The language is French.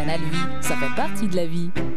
banal, oui, ça fait partie de la vie.